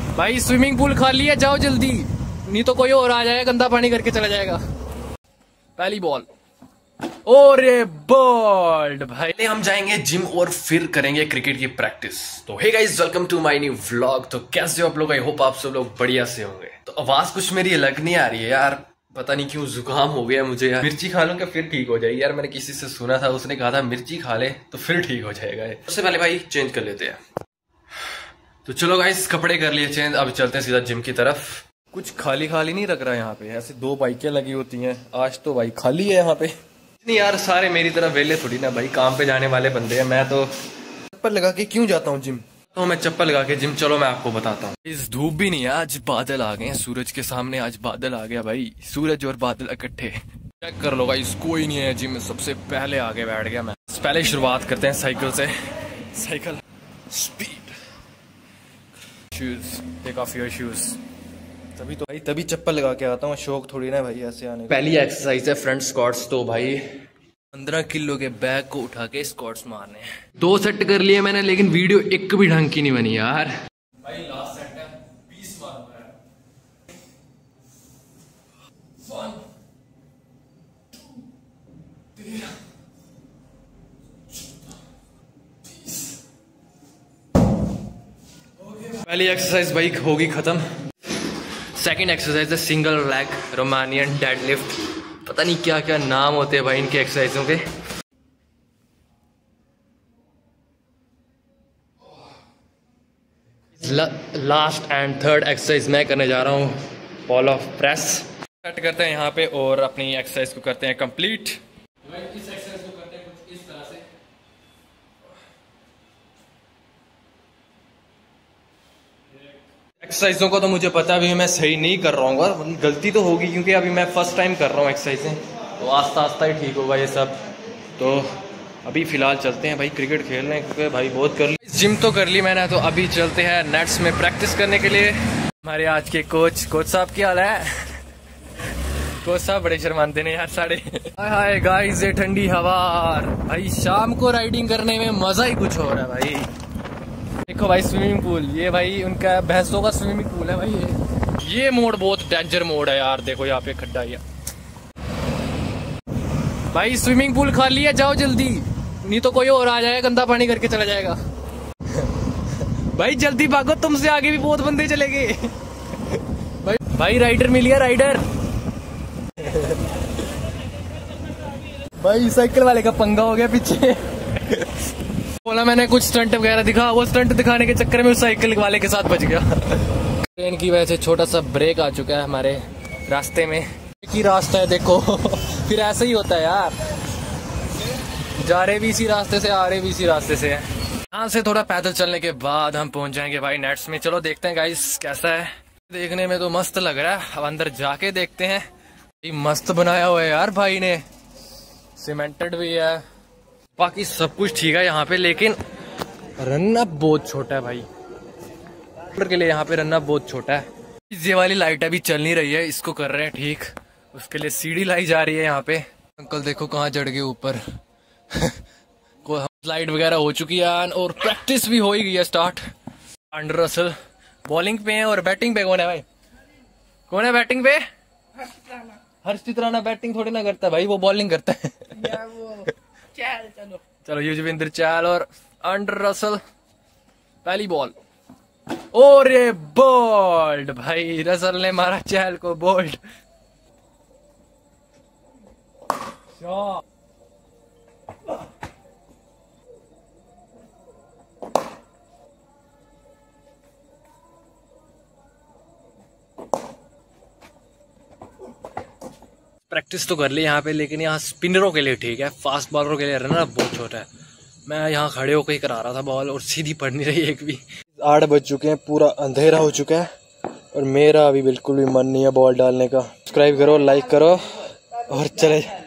भाई swimming pool खाली है, जाओ जल्दी, नहीं तो कोई और आ जाएगा, गंदा पानी करके चला जाएगा। पहली बॉल और बोल्ड। भाई हम जाएंगे जिम और फिर करेंगे क्रिकेट की प्रैक्टिस। तो hey guys, welcome to my new vlog. तो कैसे हो आप लोग? आई होप आप सब लोग बढ़िया से होंगे। तो आवाज कुछ मेरी अलग नहीं आ रही है यार, पता नहीं क्यों, जुकाम हो गया मुझे यार। मिर्ची खा लूंगा फिर ठीक हो जाएगी यार। मैंने किसी से सुना था, उसने कहा था मिर्ची खा ले तो फिर ठीक हो जाएगा। सबसे पहले भाई चेंज कर लेते हैं। तो चलो गाइस, कपड़े कर लिए चेंज, अब चलते हैं सीधा जिम की तरफ। कुछ खाली खाली नहीं लग रहा है यहाँ पे, ऐसे 2 बाइकें लगी होती हैं। आज तो भाई खाली है यहाँ पे। नहीं यार, सारे मेरी तरह वेले थोड़ी ना भाई, काम पे जाने वाले बंदे हैं। मैं तो चप्पल लगा के क्यों जाता हूँ जिम? तो मैं चप्पल लगा के जिम, चलो मैं आपको बताता हूँ। इस धूप भी नहीं है, आज बादल आ गए हैं सूरज के सामने। आज बादल आ गया भाई, सूरज और बादल इकट्ठे। चेक कर लो भाई, कोई नहीं है जिम में, सबसे पहले आगे बैठ गया मैं। पहले शुरुआत करते हैं साइकिल से। Cycle speed, shoes, take off your shoes. तभी तो भाई, तभी चप्पल लगा के आता हूँ, शौक थोड़ी ना भाई ऐसे आने। पहली एक्सरसाइज है फ्रंट स्क्वाट्स। तो भाई 15 किलो के बैग को उठा के स्क्वाट्स मारने हैं। 2 सेट कर लिए मैंने, लेकिन वीडियो एक भी ढंग की नहीं बनी यार। भाई लास्ट सेट है, 20 मारना है। 1 2 3 पहली एक्सरसाइज भाई होगी खत्म। सेकंड एक्सरसाइज है सिंगल लेग रोमानियन डेडलिफ्ट। पता नहीं क्या क्या नाम होते हैं भाई इनके एक्सरसाइजों के। लास्ट एंड थर्ड एक्सरसाइज मैं करने जा रहा हूँ बॉल ऑफ प्रेस। सेट करते हैं यहाँ पे और अपनी एक्सरसाइज को करते हैं कंप्लीट। इस एक्सरसाइज को करते हैं कुछ इस तरह से। एक्सरसाइजों को तो मुझे पता है अभी मैं सही नहीं कर रहा हूँ, गलती तो होगी क्योंकि अभी मैं फर्स्ट टाइम कर रहा हूँ एक्सरसाइजें, तो आस्ता आस्ता ही ठीक होगा ये सब। तो अभी फिलहाल चलते हैं भाई क्रिकेट खेलने, क्योंकि भाई बहुत कर ली। जिम तो कर ली मैंने, तो अभी चलते हैं नेट्स में प्रैक्टिस करने के लिए। हमारे आज के कोच साहब की हाल है? कोच साहब बड़े शर्माते नहीं यार साढ़े। हाय गाइस, ये ठंडी हवा भाई, शाम को राइडिंग करने में मजा ही कुछ हो रहा है भाई। देखो भाई स्विमिंग पूल, ये भाई उनका भैंसों का स्विमिंग पूल है भाई। ये मोड़ बहुत डेंजर मोड़ है यार, देखो यहाँ पे खड्डा है भाई। स्विमिंग पूल खाली है, जाओ जल्दी, नहीं तो कोई और आ जाएगा, गंदा पानी करके चला जाएगा। भाई जल्दी भागो, तुमसे आगे भी बहुत बंदे चले गए। भाई राइडर मिल गया, राइडर। भाई साइकिल वाले का पंगा हो गया पीछे। बोला मैंने कुछ स्टंट वगैरह दिखा, वो स्टंट दिखाने के चक्कर में उस साइकिल वाले के साथ बच गया। ट्रेन की वजह से छोटा सा ब्रेक आ चुका है हमारे रास्ते में। एक ही रास्ता है देखो। फिर ऐसा ही होता है यार, जा रहे भी इसी रास्ते से, आ रहे भी इसी रास्ते से। यहाँ से थोड़ा पैदल चलने के बाद हम पहुंच जाएंगे भाई नेट्स में। चलो देखते हैं गाइस कैसा है। देखने में तो मस्त लग रहा है, अब अंदर जाके देखते हैं। मस्त बनाया हुआ है यार भाई ने, सीमेंटेड भी है, बाकी सब कुछ ठीक है यहाँ पे, लेकिन रन अप बहुत छोटा है भाई के लिए। यहाँ पे रन अप बहुत छोटा है। ये वाली लाइट अभी चल नहीं रही है, इसको कर रहे हैं ठीक, उसके लिए सीढ़ी लाई जा रही है यहाँ पे। अंकल देखो कहाँ चढ़ गए ऊपर। लाइट वगैरह हो चुकी है और प्रैक्टिस भी हो ही गई है स्टार्ट। एंड्रे रसल बॉलिंग पे है और बैटिंग पे कौन है भाई? कौन है बैटिंग पे? हर्षदीप राणा बैटिंग थोड़ी ना करता है भाई, वो बॉलिंग करता है। चलो युजवेंद्र चहल और एंड्रे रसल। पहली बॉल और ये बोल्ड। भाई रसल ने मारा चहल को बोल्ड। प्रैक्टिस तो कर ली यहाँ पे, लेकिन यहाँ स्पिनरों के लिए ठीक है, फास्ट बॉलरों के लिए रनर बहुत छोटा है। मैं यहाँ खड़े होकर ही करा रहा था बॉल और सीधी पड़ नहीं रही एक भी। 8 बज चुके हैं, पूरा अंधेरा हो चुका है और मेरा अभी बिल्कुल भी मन नहीं है बॉल डालने का। सब्सक्राइब करो, लाइक करो और चले